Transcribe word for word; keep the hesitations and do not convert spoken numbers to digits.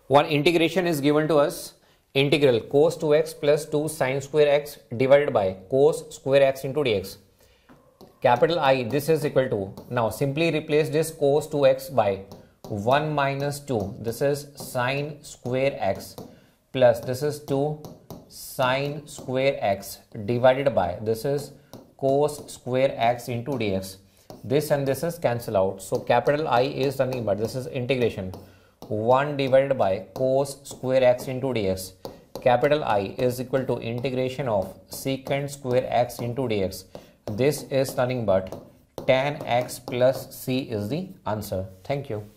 One integration is given to us. Integral cos two x plus two sin square x divided by cos square x into dx. Capital I, this is equal to, now simply replace this cos two x by one minus two. This is sin square x plus this is two sin square x divided by this is cos square x into dx. This and this is cancel out. So capital I is nothing but this is integration one divided by cos square x into dx. Capital I is equal to integration of secant square x into dx. This is nothing but tan x plus c is the answer. Thank you.